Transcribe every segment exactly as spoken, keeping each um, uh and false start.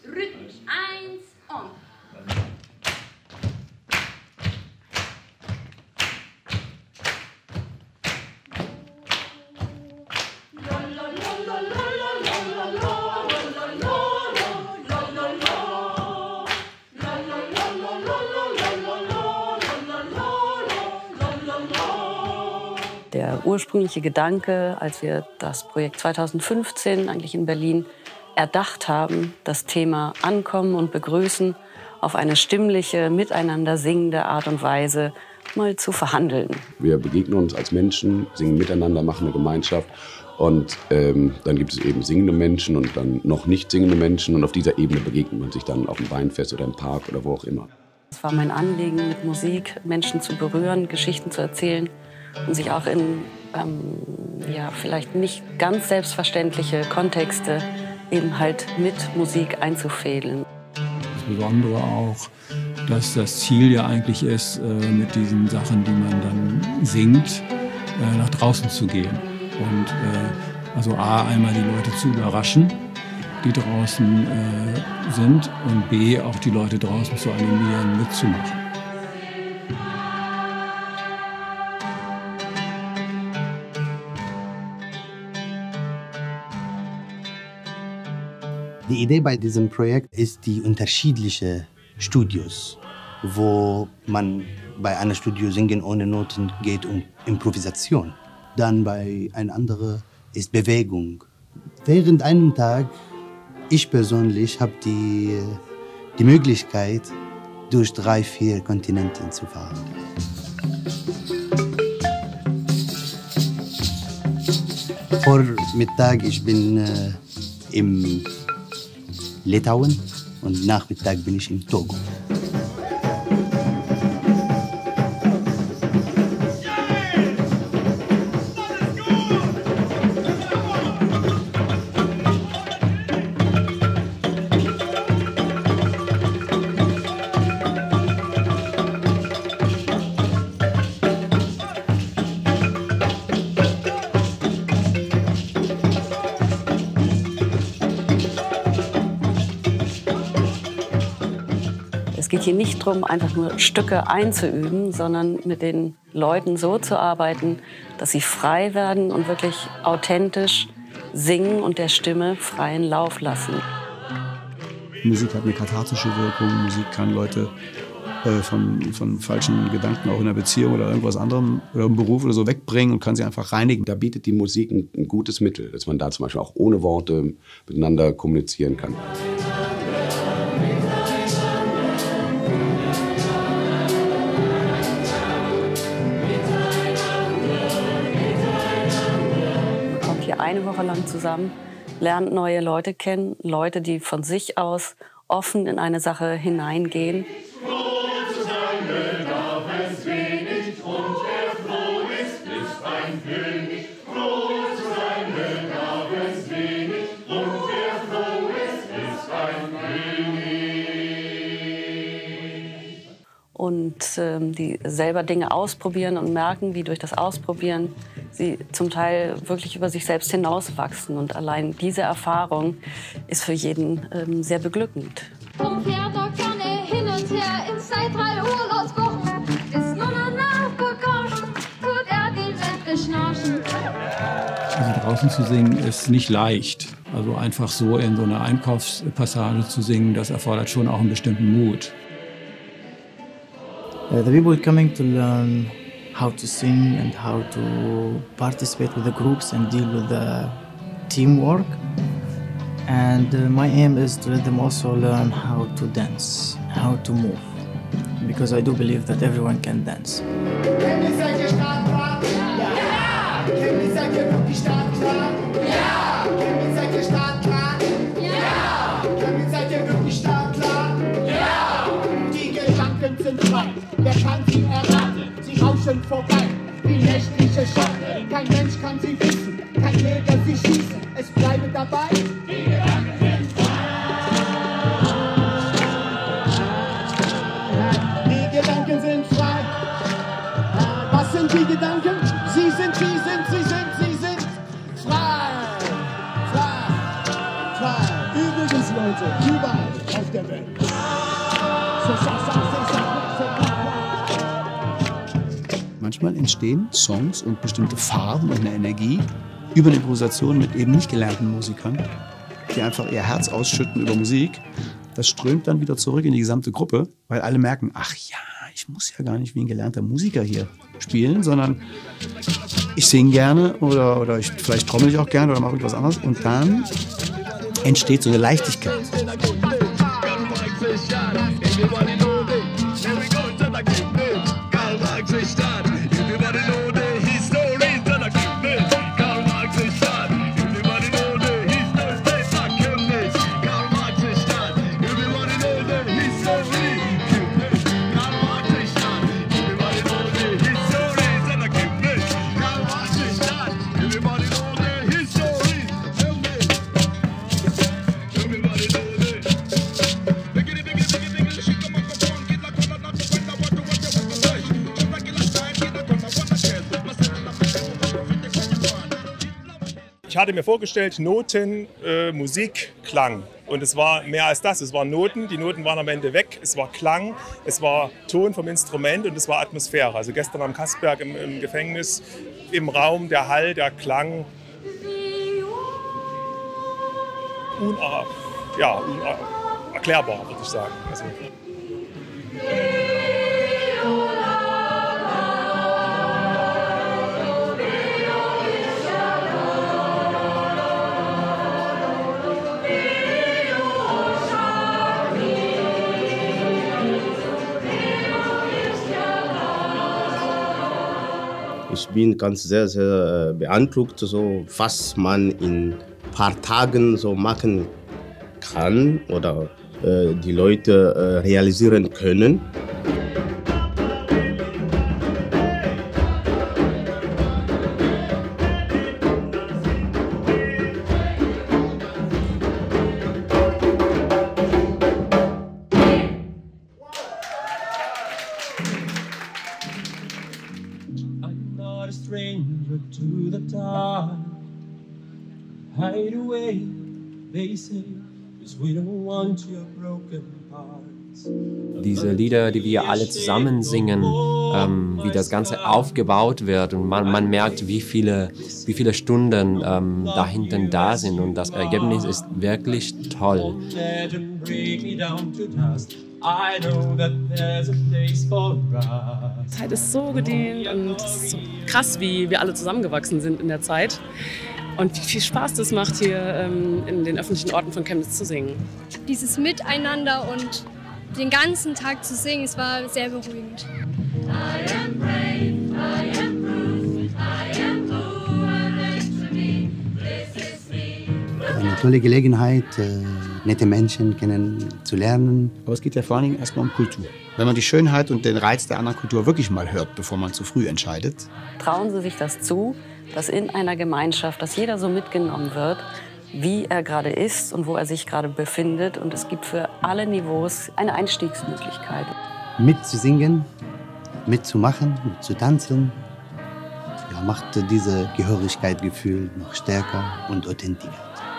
rhythmisch. Eins und. Der ursprüngliche Gedanke, als wir das Projekt zweitausendfünfzehn eigentlich in Berlin erdacht haben, das Thema Ankommen und Begrüßen auf eine stimmliche, miteinander singende Art und Weise mal zu verhandeln. Wir begegnen uns als Menschen, singen miteinander, machen eine Gemeinschaft. Und ähm, dann gibt es eben singende Menschen und dann noch nicht singende Menschen. Und auf dieser Ebene begegnet man sich dann auf dem Weinfest oder im Park oder wo auch immer. Es war mein Anliegen, mit Musik Menschen zu berühren, Geschichten zu erzählen und sich auch in ähm, ja, vielleicht nicht ganz selbstverständliche Kontexte eben halt mit Musik einzufädeln. Das Besondere auch, dass das Ziel ja eigentlich ist, mit diesen Sachen, die man dann singt, nach draußen zu gehen. Und also A, einmal die Leute zu überraschen, die draußen sind, und B, auch die Leute draußen zu animieren, mitzumachen. Die Idee bei diesem Projekt ist die unterschiedlichen Studios, wo man bei einem Studio singen ohne Noten geht um Improvisation. Dann bei einem anderen ist Bewegung. Während einem Tag, ich persönlich habe die, die Möglichkeit, durch drei, vier Kontinente zu fahren. Vor Mittag ich bin äh, im Litauen und Nachmittag bin ich in Togo. Es geht hier nicht darum, einfach nur Stücke einzuüben, sondern mit den Leuten so zu arbeiten, dass sie frei werden und wirklich authentisch singen und der Stimme freien Lauf lassen. Musik hat eine kathartische Wirkung. Musik kann Leute äh, von, von falschen Gedanken auch in einer Beziehung oder irgendwas anderem, oder im Beruf oder so, wegbringen und kann sie einfach reinigen. Da bietet die Musik ein, ein gutes Mittel, dass man da zum Beispiel auch ohne Worte miteinander kommunizieren kann. Eine Woche lang zusammen, lernt neue Leute kennen, Leute, die von sich aus offen in eine Sache hineingehen. Froh zu sein bedarf es wenig, und wer froh ist, ist ein König. Froh zu sein bedarf es wenig, und wer froh ist, ist ein König. Und ähm, die selber Dinge ausprobieren und merken, wie durch das Ausprobieren sie zum Teil wirklich über sich selbst hinauswachsen. Und allein diese Erfahrung ist für jeden ähm, sehr beglückend. Vom Pferd kann er hin und her in seit drei Urlaubswochen. Ist nur noch nachbekochen, tut er die Welt schnarchen. Also draußen zu singen ist nicht leicht. Also einfach so in so einer Einkaufspassage zu singen, das erfordert schon auch einen bestimmten Mut. Uh, the people coming to learn how to sing and how to participate with the groups and deal with the teamwork. And uh, my aim is to let them also learn how to dance, how to move, because I do believe that everyone can dance. Wer kann sie erraten? Sie rauschen vorbei, wie nächtliche Schatten. Kein Mensch kann sie wissen, kein Jäger sie schießen. Es bleibe dabei, die Gedanken sind frei. Die Gedanken sind frei. Was sind die Gedanken? Sie sind, sie sind, sie sind, sie sind frei. Frei, frei. Übrigens, Leute, überall. auf der Welt. C'est ça, ça, c'est ça, c'est ça. Manchmal entstehen Songs und bestimmte Farben und eine Energie über eine Improvisation mit eben nicht gelernten Musikern, die einfach ihr Herz ausschütten über Musik. Das strömt dann wieder zurück in die gesamte Gruppe, weil alle merken, ach ja, ich muss ja gar nicht wie ein gelernter Musiker hier spielen, sondern ich singe gerne oder, oder ich, vielleicht trommel ich auch gerne oder mache irgendwas anderes. Und dann entsteht so eine Leichtigkeit. Ich hatte mir vorgestellt, Noten, äh, Musik, Klang. Und es war mehr als das. Es waren Noten, die Noten waren am Ende weg. Es war Klang, es war Ton vom Instrument und es war Atmosphäre. Also gestern am Kasperg im, im Gefängnis, im Raum, der Hall, der Klang. Uner, ja, unerklärbar, würde ich sagen. Also, ich bin ganz sehr, sehr beeindruckt, so, was man in ein paar Tagen so machen kann oder äh, die Leute äh, realisieren können. Hide away, they say, 'cause we don't want your broken hearts. Diese Lieder, die wir alle zusammen singen, ähm, wie das Ganze aufgebaut wird und man, man merkt, wie viele, wie viele Stunden ähm, da hinten da sind und das Ergebnis ist wirklich toll. Die Zeit ist so gedehnt und es ist so krass, wie wir alle zusammengewachsen sind in der Zeit. Und wie viel Spaß das macht, hier ähm, in den öffentlichen Orten von Chemnitz zu singen. Dieses Miteinander und den ganzen Tag zu singen, es war sehr beruhigend. Eine tolle Gelegenheit, äh, nette Menschen kennenzulernen. Aber es geht ja vor allen Dingen erstmal um Kultur. Wenn man die Schönheit und den Reiz der anderen Kultur wirklich mal hört, bevor man zu früh entscheidet. Trauen Sie sich das zu, dass in einer Gemeinschaft, dass jeder so mitgenommen wird, wie er gerade ist und wo er sich gerade befindet. Und es gibt für alle Niveaus eine Einstiegsmöglichkeit. Mitzusingen, mitzumachen, mitzutanzen, ja, macht dieses Gehörigkeitsgefühl noch stärker und authentischer.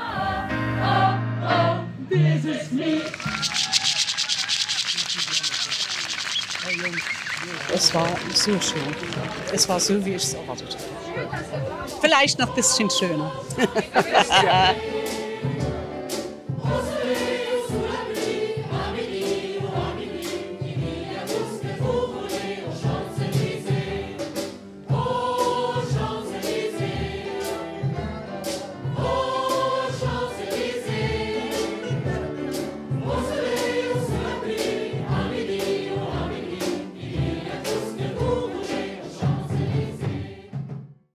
Es war so schön. Es war so, wie ich es erwartet habe. Vielleicht noch ein bisschen schöner. Ja.